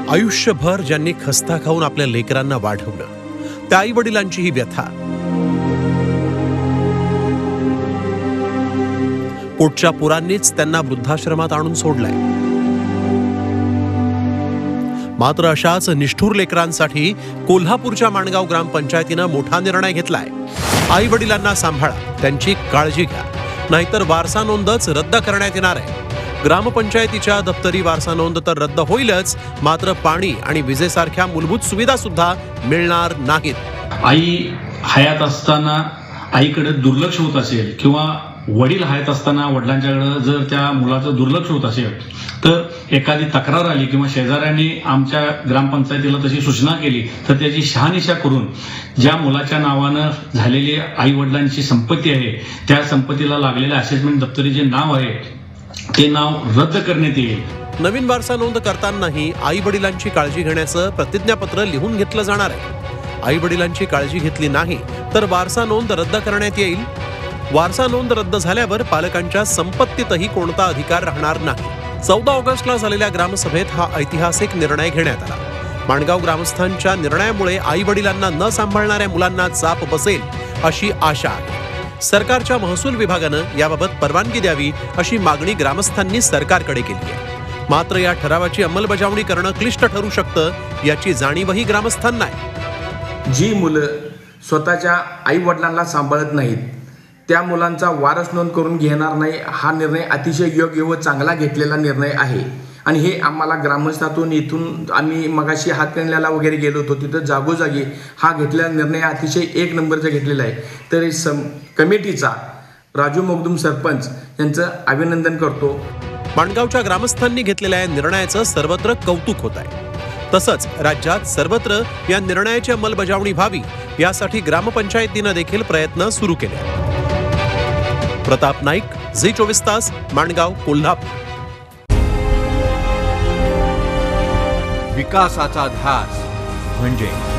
आयुष्यभर ज्यांनी खस्ता खाऊन आपल्या लेकरांना वाढवलं, त्या आई वडिलांची ही व्यथा. पोटच्या पुरांनीच त्यांना वृद्धाश्रमात आणून सोडलाय. मात्र अशाच निष्ठुर लेकरांसाठी कोल्हापूरच्या माणगाव ग्रामपंचायतीनं मोठा निर्णय घेतलाय. आई वडिलांना सांभाळा, त्यांची काळजी घ्या, नाहीतर वारसा नोंदच रद्द करण्यात येणार आहे. ग्रामपंचायतीच्या दप्तरी वारसा नोंद तर रद्द होईलच, मात्र पाणी आणि विजेसारख्या मूलभूत सुविधा सुद्धा मिळणार नाहीत. आई हयात असताना आईकडे दुर्लक्ष होत असेल किंवा वडील हयात असताना वडिलांच्याकडे जर त्या मुलाचं दुर्लक्ष होत असेल तर एखादी तक्रार आली किंवा शेजाऱ्यांनी आमच्या ग्रामपंचायतीला तशी सूचना केली तर त्याची शहानिशा करून ज्या मुलाच्या नावानं झालेली आई वडिलांची संपत्ती आहे त्या संपत्तीला लागलेल्या असेसमेंट दप्तरी जे नाव आहे ते नाव रद्द करण्यात येईल. नवीन वारसा नोंद करतानाही आई वडिलांची काळजी घेण्याचं प्रतिज्ञापत्र लिहून घेतलं जाणार आहे. आई वडिलांची काळजी घेतली नाही तर वारसा नोंद रद्द करण्यात येईल. वारसा नोंद रद्द झाल्यावर पालकांच्या संपत्तीतही कोणता अधिकार राहणार नाही. 14 ऑगस्टला झालेल्या ग्रामसभेत हा ऐतिहासिक निर्णय घेण्यात आला. माणगाव ग्रामस्थांच्या निर्णयामुळे आई वडिलांना न सांभाळणाऱ्या मुलांना चाप बसेल अशी आशा आहे. सरकारच्या महसूल विभागानं याबाबत परवानगी द्यावी अशी मागणी ग्रामस्थांनी सरकारकडे केली आहे. मात्र या ठरावाची अंमलबजावणी करणं क्लिष्ट ठरू शकतं, याची जाणीवही ग्रामस्थांना आहे. जी मुलं स्वतःच्या आई वडिलांना सांभाळत नाहीत त्या मुलांचा वारस नोंद करून घेणार नाही, हा निर्णय अतिशय योग्य व चांगला घेतलेला निर्णय आहे. आणि हे आम्हाला ग्रामस्थातून इथून आम्ही मगाशी हातकणल्याला वगैरे गेलो होतो, तिथं जागोजागी हा घेतलेला निर्णय अतिशय एक नंबरचा घेतलेला आहे. तर कमिटीचा राजू मगदूम सरपंच यांचं अभिनंदन करतो. माणगावच्या ग्रामस्थांनी घेतलेल्या या निर्णयाचं सर्वत्र कौतुक होत आहे. तसंच राज्यात सर्वत्र या निर्णयाची अंमलबजावणी व्हावी यासाठी ग्रामपंचायतीनं देखील प्रयत्न सुरू केले. प्रताप नाईक, झी 24 तास, माणगाव, कोल्हापूर. विकासाचा ध्यास म्हणजे